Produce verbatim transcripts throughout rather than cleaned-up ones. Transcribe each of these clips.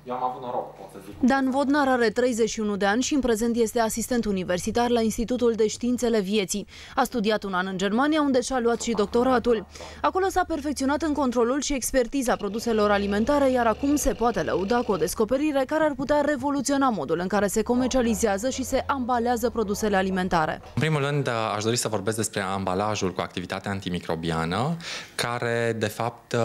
Eu am avut noroc, pot să zic. Dan Vodnar are treizeci și unu de ani și în prezent este asistent universitar la Institutul de Științele Vieții. A studiat un an în Germania, unde și-a luat și doctoratul. Acolo s-a perfecționat în controlul și expertiza produselor alimentare, iar acum se poate lăuda cu o descoperire care ar putea revoluționa modul în care se comercializează și se ambalează produsele alimentare. În primul rând, aș dori să vorbesc despre ambalajul cu activitate antimicrobiană, care, de fapt,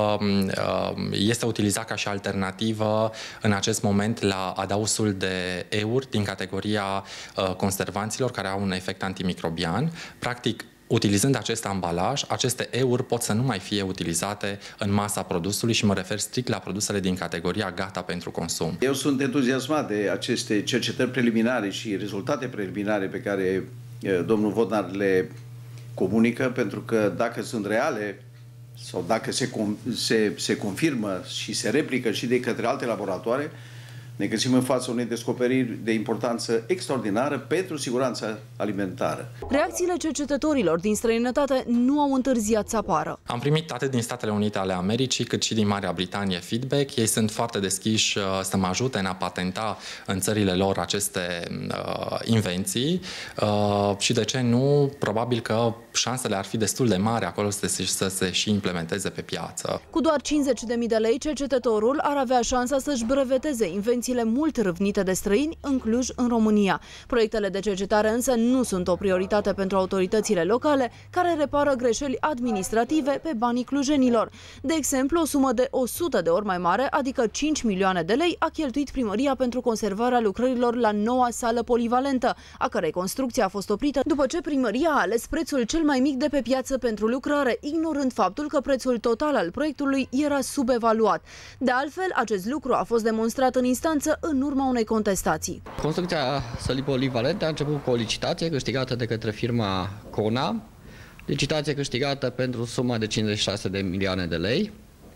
este utilizat ca și alternativă în acest moment la adausul de euri din categoria uh, conservanților care au un efect antimicrobian. Practic, utilizând acest ambalaj, aceste euri pot să nu mai fie utilizate în masa produsului și mă refer strict la produsele din categoria gata pentru consum. Eu sunt entuziasmat de aceste cercetări preliminare și rezultate preliminare pe care uh, domnul Vodnar le comunică, pentru că dacă sunt reale, sau dacă se, se, se confirmă și se replică și de către alte laboratoare, ne găsim în fața unei descoperiri de importanță extraordinară pentru siguranța alimentară. Reacțiile cercetătorilor din străinătate nu au întârziat să apară. Am primit atât din Statele Unite ale Americii, cât și din Marea Britanie feedback. Ei sunt foarte deschiși să mă ajute în a patenta în țările lor aceste uh, invenții uh, și, de ce nu, probabil că șansele ar fi destul de mari acolo să se, să se și implementeze pe piață. Cu doar cincizeci de mii de lei, cercetătorul ar avea șansa să-și breveteze invenții mult râvnite de străini în Cluj, în România. Proiectele de cercetare însă nu sunt o prioritate pentru autoritățile locale, care repară greșeli administrative pe banii clujenilor. De exemplu, o sumă de o sută de ori mai mare, adică cinci milioane de lei, a cheltuit primăria pentru conservarea lucrărilor la noua sală polivalentă, a cărei construcție a fost oprită după ce primăria a ales prețul cel mai mic de pe piață pentru lucrare, ignorând faptul că prețul total al proiectului era subevaluat. De altfel, acest lucru a fost demonstrat în instanță în urma unei contestații. Construcția sălii polivalente a început cu o licitație câștigată de către firma Cona, licitație câștigată pentru suma de cincizeci și șase de milioane de lei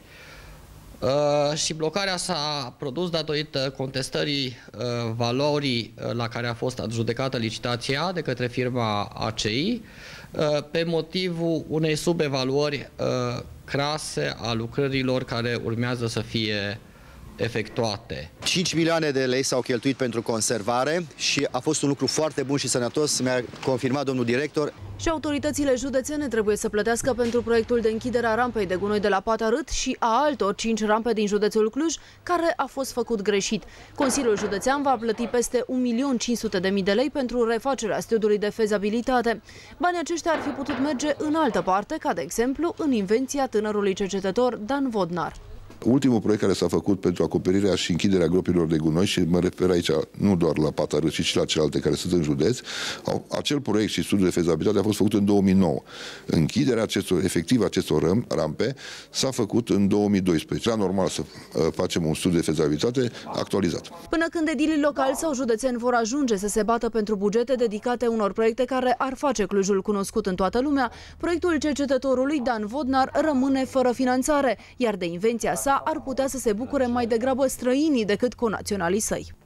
uh, și blocarea s-a produs datorită contestării uh, valorii la care a fost adjudecată licitația de către firma A C I uh, pe motivul unei subevaluări uh, crase a lucrărilor care urmează să fie efectuate. cinci milioane de lei s-au cheltuit pentru conservare și a fost un lucru foarte bun și sănătos, mi-a confirmat domnul director. Și autoritățile județene trebuie să plătească pentru proiectul de închidere a rampei de gunoi de la Patarât și a altor cinci rampe din județul Cluj, care a fost făcut greșit. Consiliul Județean va plăti peste un milion cinci sute de mii de lei pentru refacerea studiului de fezabilitate. Banii aceștia ar fi putut merge în altă parte, ca de exemplu în invenția tânărului cercetător Dan Vodnar. Ultimul proiect care s-a făcut pentru acoperirea și închiderea gropilor de gunoi, și mă refer aici nu doar la Patarât, ci și la celelalte care sunt în județ, acel proiect și studiul de fezabilitate a fost făcut în două mii nouă. Închiderea acestor, efectiv acestor rampe s-a făcut în două mii doisprezece. Era normal să facem un studiu de fezabilitate actualizat. Până când edilii locali sau județeni vor ajunge să se bată pentru bugete dedicate unor proiecte care ar face Clujul cunoscut în toată lumea, proiectul cercetătorului Dan Vodnar rămâne fără finanțare, iar de invenția sa ar putea să se bucure mai degrabă străinii decât conaționalii săi.